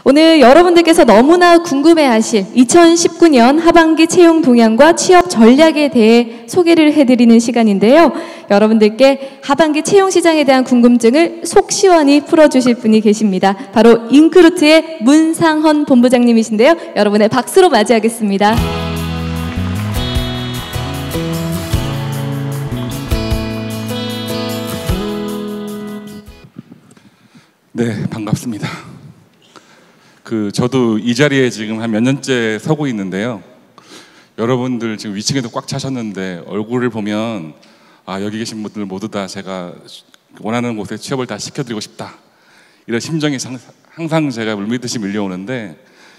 오늘 여러분들께서 너무나 궁금해하실 2019년 하반기 채용 동향과 취업 전략에 대해 소개를 해드리는 시간인데요. 여러분들께 하반기 채용 시장에 대한 궁금증을 속 시원히 풀어주실 분이 계십니다. 바로 인크루트의 문상헌 본부장님이신데요. 여러분의 박수로 맞이하겠습니다. 네, 반갑습니다. 저도 이 자리에 지금 한 몇 년째 서고 있는데요. 여러분들 지금 위층에도 꽉 차셨는데 얼굴을 보면 여기 계신 분들 모두 다 제가 원하는 곳에 취업을 다 시켜드리고 싶다, 이런 심정이 항상 제가 물밀듯이 밀려오는데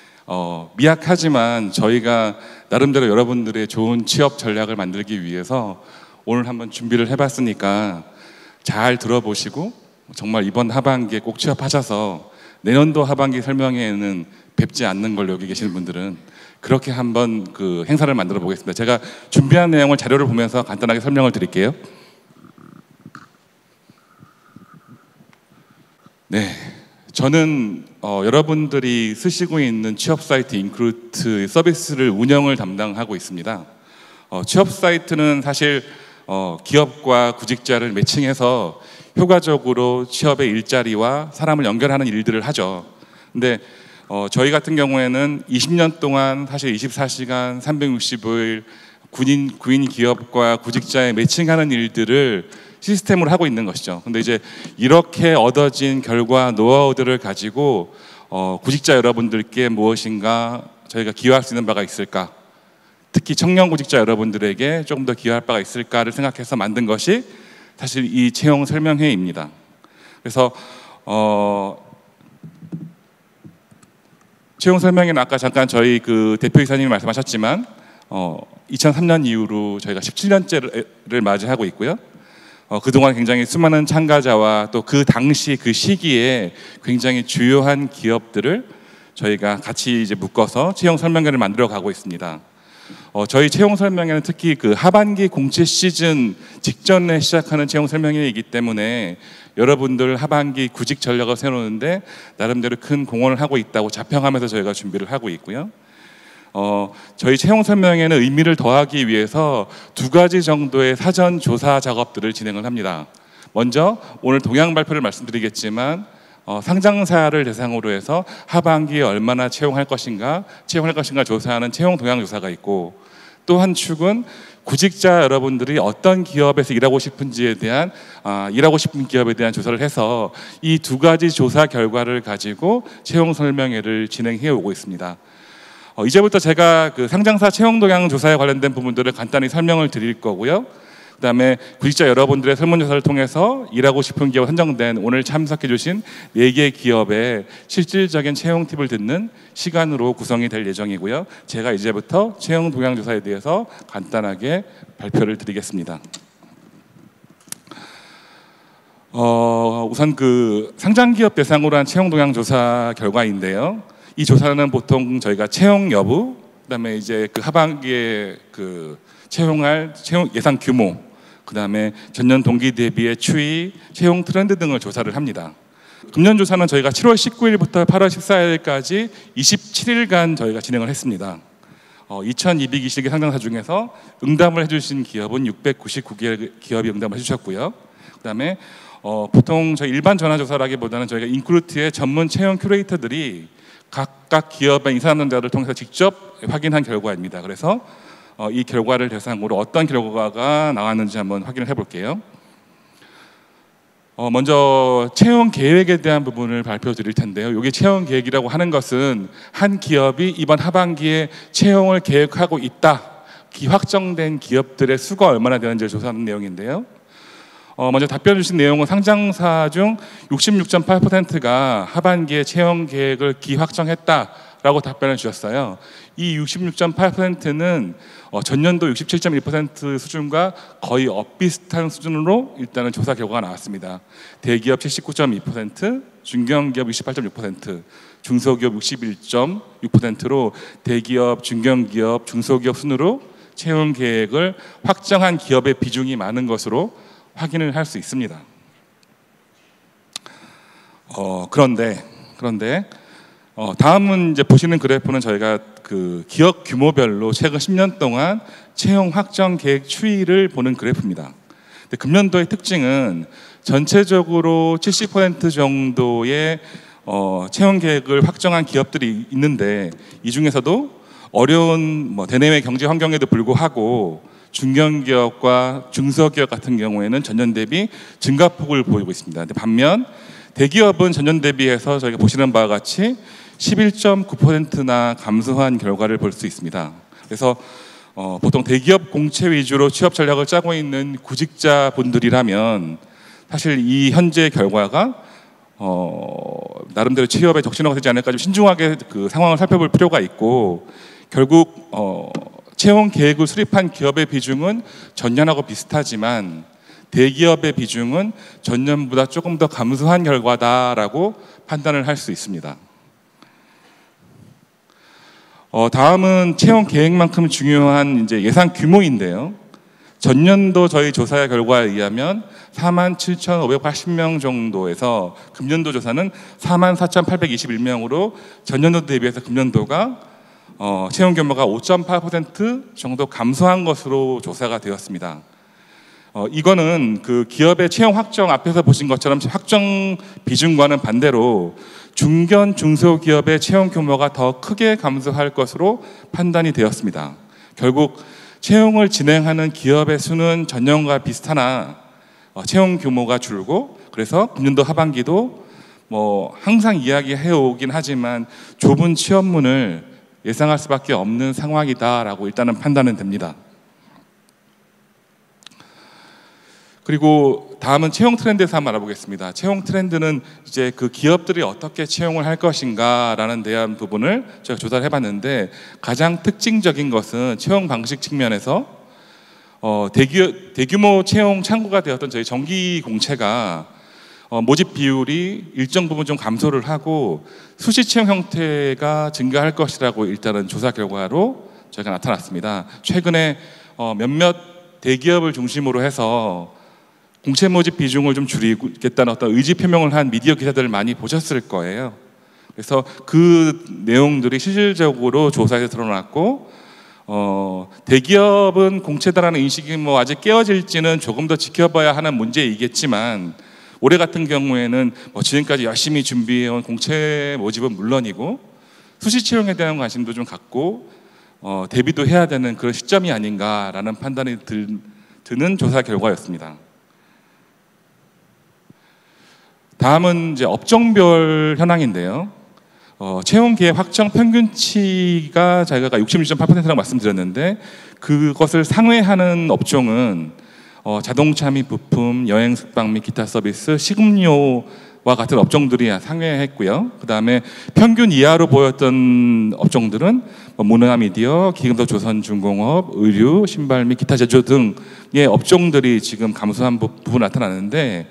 미약하지만 저희가 나름대로 여러분들의 좋은 취업 전략을 만들기 위해서 오늘 한번 준비를 해봤으니까 잘 들어보시고 정말 이번 하반기에 꼭 취업하셔서 내년도 하반기 설명회에는 뵙지 않는 걸로 여기 계시는 분들은 그렇게 한번 행사를 만들어 보겠습니다. 제가 준비한 내용을 자료를 보면서 간단하게 설명을 드릴게요. 네, 저는 여러분들이 쓰시고 있는 취업 사이트 인크루트 서비스를 운영을 담당하고 있습니다. 취업 사이트는 사실 기업과 구직자를 매칭해서 효과적으로 취업의 일자리와 사람을 연결하는 일들을 하죠. 근데 저희 같은 경우에는 20년 동안 사실 24시간 365일 구인 기업과 구직자의 매칭하는 일들을 시스템으로 하고 있는 것이죠. 근데 이제 이렇게 얻어진 결과 노하우들을 가지고 구직자 여러분들께 무엇인가 저희가 기여할 수 있는 바가 있을까, 특히 청년 구직자 여러분들에게 조금 더 기여할 바가 있을까를 생각해서 만든 것이 사실 이 채용 설명회입니다. 그래서 채용 설명회는 아까 잠깐 저희 대표이사님이 말씀하셨지만 2003년 이후로 저희가 17년째를 맞이하고 있고요. 그동안 굉장히 수많은 참가자와 또 그 당시 그 시기에 굉장히 주요한 기업들을 저희가 같이 이제 묶어서 채용 설명회를 만들어 가고 있습니다. 저희 채용 설명회는 특히 하반기 공채 시즌 직전에 시작하는 채용 설명회이기 때문에 여러분들 하반기 구직 전략을 세우는데 나름대로 큰 공헌을 하고 있다고 자평하면서 저희가 준비를 하고 있고요. 저희 채용 설명회는 의미를 더하기 위해서 2가지 정도의 사전 조사 작업들을 진행을 합니다. 먼저 오늘 동향 발표를 말씀드리겠지만 상장사를 대상으로 해서 하반기에 얼마나 채용할 것인가 조사하는 채용 동향 조사가 있고, 또 한 축은 구직자 여러분들이 어떤 기업에서 일하고 싶은지에 대한 일하고 싶은 기업에 대한 조사를 해서 이 2가지 조사 결과를 가지고 채용 설명회를 진행해 오고 있습니다. 이제부터 제가 상장사 채용 동향 조사에 관련된 부분들을 간단히 설명을 드릴 거고요. 그 다음에 구직자 여러분들의 설문조사를 통해서 일하고 싶은 기업 선정된 오늘 참석해 주신 4개 기업의 실질적인 채용 팁을 듣는 시간으로 구성이 될 예정이고요. 제가 이제부터 채용 동향 조사에 대해서 간단하게 발표를 드리겠습니다. 우선 상장기업 대상으로 한 채용 동향 조사 결과인데요. 이 조사는 보통 저희가 채용 여부, 그다음에 이제 하반기에 채용할 채용 예상 규모, 그다음에 전년 동기 대비의 추이, 채용 트렌드 등을 조사를 합니다. 금년 조사는 저희가 7월 19일부터 8월 14일까지 27일간 저희가 진행을 했습니다. 2220개 상장사 중에서 응답을 해주신 기업은 699개 기업이 응답을 해주셨고요. 그다음에 보통 저희 일반 전화조사라기보다는 저희가 인크루트의 전문 채용 큐레이터들이 각각 기업의 인사담당자를 통해서 직접 확인한 결과입니다. 그래서 이 결과를 대상으로 어떤 결과가 나왔는지 한번 확인을 해볼게요. 먼저 채용 계획에 대한 부분을 발표 드릴 텐데요. 이게 채용 계획이라고 하는 것은 한 기업이 이번 하반기에 채용을 계획하고 있다, 확정된 기업들의 수가 얼마나 되는지를 조사하는 내용인데요. 먼저 답변 주신 내용은 상장사 중 66.8%가 하반기에 채용 계획을 기확정했다라고 답변을 주셨어요. 이 66.8%는 전년도 67.1% 수준과 거의 엇비슷한 수준으로 일단은 조사 결과가 나왔습니다. 대기업 79.2%, 중견기업 68.6%, 중소기업 61.6%로 대기업, 중견기업, 중소기업 순으로 채용 계획을 확정한 기업의 비중이 많은 것으로 확인을 할 수 있습니다. 그런데 다음은 이제 보시는 그래프는 저희가 그 기업 규모별로 최근 10년 동안 채용 확정 계획 추이를 보는 그래프입니다. 근데 금년도의 특징은 전체적으로 70% 정도의 채용 계획을 확정한 기업들이 있는데, 이 중에서도 어려운 대내외 경제 환경에도 불구하고 중견기업과 중소기업 같은 경우에는 전년 대비 증가폭을 보이고 있습니다. 근데 반면 대기업은 전년 대비해서 저희가 보시는 바와 같이 11.9%나 감소한 결과를 볼 수 있습니다. 그래서 보통 대기업 공채 위주로 취업 전략을 짜고 있는 구직자분들이라면 사실 이 현재 결과가 나름대로 취업에 적신호가 되지 않을까 좀 신중하게 그 상황을 살펴볼 필요가 있고, 결국 채용 계획을 수립한 기업의 비중은 전년하고 비슷하지만 대기업의 비중은 전년보다 조금 더 감소한 결과다라고 판단을 할 수 있습니다. 다음은 채용 계획만큼 중요한 이제 예상 규모인데요. 전년도 저희 조사 결과에 의하면 47,580명 정도에서 금년도 조사는 44,821명으로 전년도 대비해서 금년도가 채용 규모가 5.8% 정도 감소한 것으로 조사가 되었습니다. 이거는 그 기업의 채용 확정 앞에서 보신 것처럼 확정 비중과는 반대로 중견 중소기업의 채용 규모가 더 크게 감소할 것으로 판단이 되었습니다. 결국 채용을 진행하는 기업의 수는 전년과 비슷하나 채용 규모가 줄고, 그래서 금년도 하반기도 항상 이야기해 오긴 하지만 좁은 취업문을 예상할 수밖에 없는 상황이다라고 일단은 판단은 됩니다. 그리고 다음은 채용 트렌드에서 한번 알아보겠습니다. 채용 트렌드는 이제 그 기업들이 어떻게 채용을 할 것인가라는 대한 부분을 제가 조사를 해봤는데, 가장 특징적인 것은 채용 방식 측면에서 대규모 채용 창구가 되었던 저희 정기 공채가 모집 비율이 일정 부분 좀 감소를 하고 수시 채용 형태가 증가할 것이라고 일단은 조사 결과로 저희가 나타났습니다. 최근에 몇몇 대기업을 중심으로 해서 공채 모집 비중을 좀 줄이겠다는 어떤 의지 표명을 한 미디어 기사들을 많이 보셨을 거예요. 그래서 그 내용들이 실질적으로 조사에서 드러났고, 대기업은 공채다라는 인식이 아직 깨어질지는 조금 더 지켜봐야 하는 문제이겠지만, 올해 같은 경우에는 지금까지 열심히 준비해온 공채 모집은 물론이고 수시 채용에 대한 관심도 좀 갖고 대비도 해야 되는 그런 시점이 아닌가라는 판단이 드는 조사 결과였습니다. 다음은 이제 업종별 현황인데요. 채용 계획 확정 평균치가 저희가 66.8%라고 말씀드렸는데, 그것을 상회하는 업종은 자동차 및 부품, 여행 숙박 및 기타 서비스, 식음료와 같은 업종들이 상회했고요. 그 다음에 평균 이하로 보였던 업종들은 문화 미디어, 기금속 조선중공업, 의류, 신발 및 기타 제조 등의 업종들이 지금 감소한 부분 나타나는데,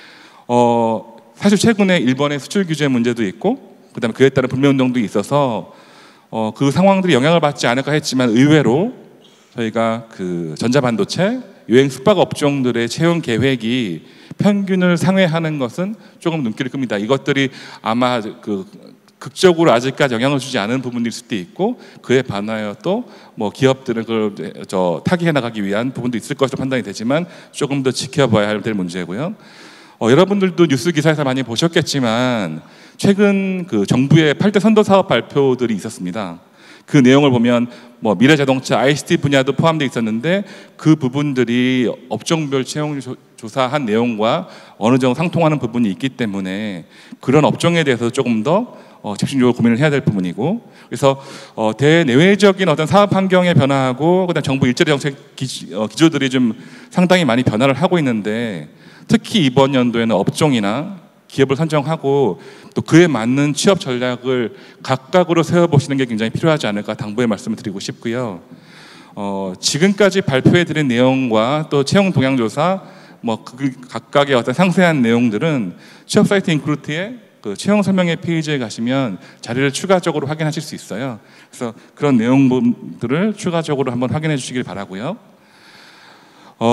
사실 최근에 일본의 수출 규제 문제도 있고, 그 다음에 그에 따른 불매운동도 있어서 그 상황들이 영향을 받지 않을까 했지만, 의외로 저희가 그 전자반도체, 여행 숙박 업종들의 채용 계획이 평균을 상회하는 것은 조금 눈길을 끕니다. 이것들이 아마 그 극적으로 아직까지 영향을 주지 않은 부분일 수도 있고, 그에 반하여 또 기업들은 그걸 타개해 나가기 위한 부분도 있을 것으로 판단이 되지만 조금 더 지켜봐야 될 문제고요. 여러분들도 뉴스 기사에서 많이 보셨겠지만 최근 그 정부의 8대 선도 사업 발표들이 있었습니다. 그 내용을 보면 미래자동차, ICT 분야도 포함되어 있었는데, 그 부분들이 업종별 채용 조사한 내용과 어느 정도 상통하는 부분이 있기 때문에 그런 업종에 대해서 조금 더 집중적으로 고민을 해야 될 부분이고, 그래서 대내외적인 어떤 사업 환경의 변화하고 그다음 정부 일자리 정책 기조들이 좀 상당히 많이 변화를 하고 있는데, 특히 이번 연도에는 업종이나 기업을 선정하고 또 그에 맞는 취업 전략을 각각으로 세워보시는 게 굉장히 필요하지 않을까 당부의 말씀을 드리고 싶고요. 지금까지 발표해드린 내용과 또 채용 동향조사 그 각각의 어떤 상세한 내용들은 취업 사이트 인크루트의 그 채용 설명회 페이지에 가시면 자료를 추가적으로 확인하실 수 있어요. 그래서 그런 내용들을 추가적으로 한번 확인해 주시길 바라고요.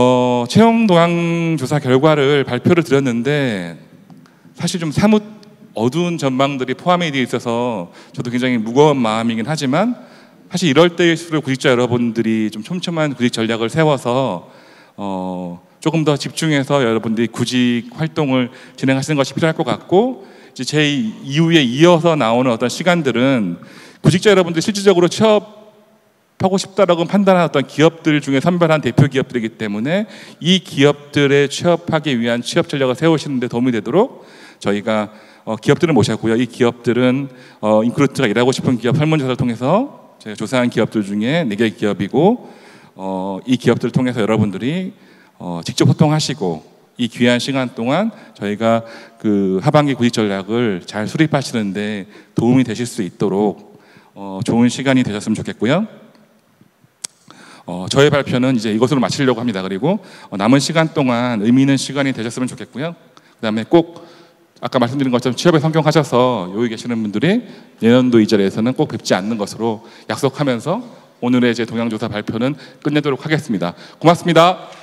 채용 동향 조사 결과를 발표를 드렸는데 사실 좀 사뭇 어두운 전망들이 포함이 되어 있어서 저도 굉장히 무거운 마음이긴 하지만 사실 이럴 때일수록 구직자 여러분들이 좀 촘촘한 구직 전략을 세워서 조금 더 집중해서 여러분들이 구직 활동을 진행하시는 것이 필요할 것 같고, 이제 제 이후에 이어서 나오는 어떤 시간들은 구직자 여러분들이 실질적으로 취업하고 싶다라고 판단한 어떤 기업들 중에 선별한 대표 기업들이기 때문에 이 기업들에 취업하기 위한 취업 전략을 세우시는 데 도움이 되도록 저희가 기업들을 모셨고요. 이 기업들은 인크루트가 일하고 싶은 기업 설문조사를 통해서 제가 조사한 기업들 중에 4개 기업이고, 이 기업들을 통해서 여러분들이 직접 소통하시고 이 귀한 시간 동안 저희가 그 하반기 구직 전략을 잘 수립하시는데 도움이 되실 수 있도록 좋은 시간이 되셨으면 좋겠고요. 저의 발표는 이제 이것으로 마치려고 합니다. 그리고 남은 시간 동안 의미 있는 시간이 되셨으면 좋겠고요. 그다음에 꼭 아까 말씀드린 것처럼 취업에 성공하셔서 여기 계시는 분들이 내년도 이 자리에서는 꼭 뵙지 않는 것으로 약속하면서 오늘의 제 동향조사 발표는 끝내도록 하겠습니다. 고맙습니다.